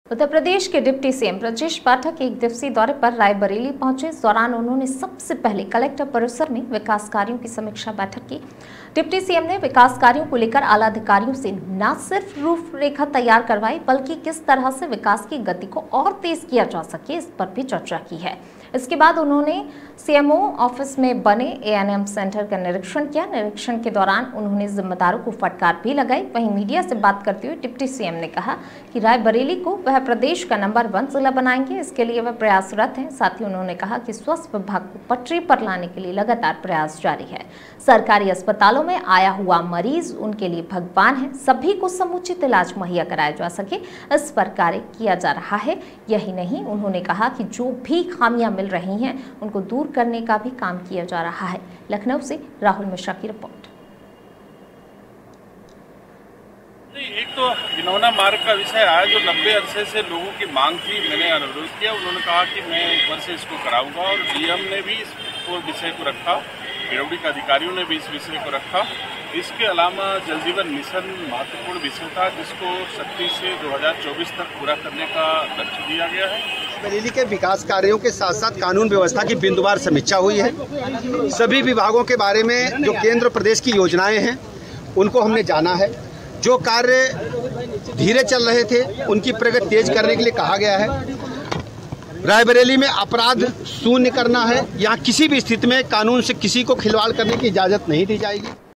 उत्तर प्रदेश के deputy CM Brajesh Pathak एक दिवसीय दौरे पर रायबरेली पहुंचे। इस दौरान उन्होंने सबसे पहले कलेक्टर परिसर में विकास कार्यों की समीक्षा बैठक की। डिप्टी सीएम ने विकास कार्यों को लेकर आला अधिकारियों से न सिर्फ रूपरेखा तैयार करवाई बल्कि किस तरह से विकास की गति को और तेज किया जा सके इस पर भी चर्चा की है। इसके बाद उन्होंने सीएमओ ऑफिस में बने एएनएम सेंटर का निरीक्षण किया। निरीक्षण के दौरान उन्होंने जिम्मेदारों को फटकार भी लगाई। वहीं मीडिया से बात करते हुए डिप्टी सीएम ने कहा कि रायबरेली को वह प्रदेश का नंबर 1 जिला बनाएंगे, इसके लिए वह प्रयासरत हैं। साथ ही उन्होंने कहा कि स्वास्थ्य विभाग को पटरी पर लाने के लिए लगातार प्रयास जारी है। सरकारी अस्पतालों में आया हुआ मरीज उनके लिए भगवान है, सभी को समुचित इलाज मुहैया कराया जा सके, इस पर कार्य किया जा रहा है। यही नहीं, उन्होंने कहा कि जो भी खामियां मिल रही हैं उनको दूर करने का भी काम किया जा रहा है। लखनऊ से राहुल मिश्रा की रिपोर्ट। एक तो घिनौना मार्ग का विषय आया जो 90 अरसे से लोगों की मांग थी। मैंने अनुरोध किया, उन्होंने कहा कि मैं एक बार से इसको कराऊंगा और डीएम ने भी इस विषय को रखा, पीडब्ल्यूडी के अधिकारियों ने भी इस विषय को रखा। इसके अलावा जल जीवन मिशन महत्वपूर्ण विषय था जिसको सख्ती से 2024 तक पूरा करने का लक्ष्य दिया गया है। बरेली के विकास कार्यों के साथ साथ कानून व्यवस्था की बिंदुवार समीक्षा हुई है। सभी विभागों के बारे में जो केंद्र प्रदेश की योजनाएं हैं उनको हमने जाना है। जो कार्य धीरे चल रहे थे उनकी प्रगति तेज करने के लिए कहा गया है। रायबरेली में अपराध शून्य करना है। यहाँ किसी भी स्थिति में कानून से किसी को खिलवाड़ करने की इजाज़त नहीं दी जाएगी।